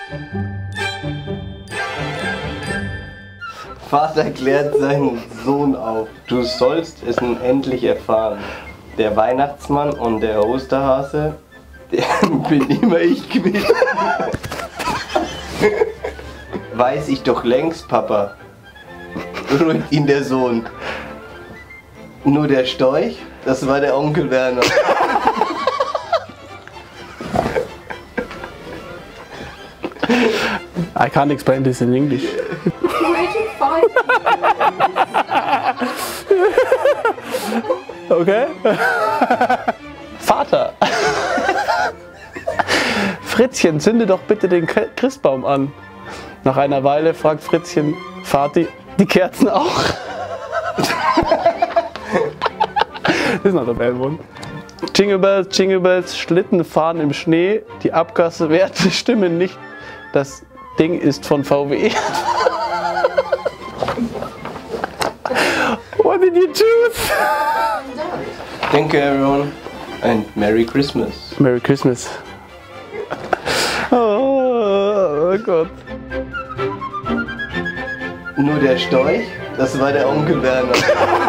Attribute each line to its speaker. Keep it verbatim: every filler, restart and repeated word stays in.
Speaker 1: Vater klärt seinen Sohn auf. Du sollst es nun endlich erfahren. Der Weihnachtsmann und der Osterhase, der bin immer ich gewesen. Weiß ich doch längst, Papa. Beruhigt ihn der Sohn. Nur der Storch, das war der Onkel Werner.
Speaker 2: I can't explain this in English. Okay. Vater. Fritzchen, zünde doch bitte den Christbaum an. Nach einer Weile fragt Fritzchen, Vati, die Kerzen auch? Das ist not a bad one. Jingle Bells, Jingle Bells, Schlitten fahren im Schnee, die Abgaswerte stimmen nicht, das Ding ist von V W. What did you choose?
Speaker 1: Thank you everyone and Merry Christmas.
Speaker 2: Merry Christmas. Oh, oh Gott.
Speaker 1: Nur der Storch, das war der Onkel Werner.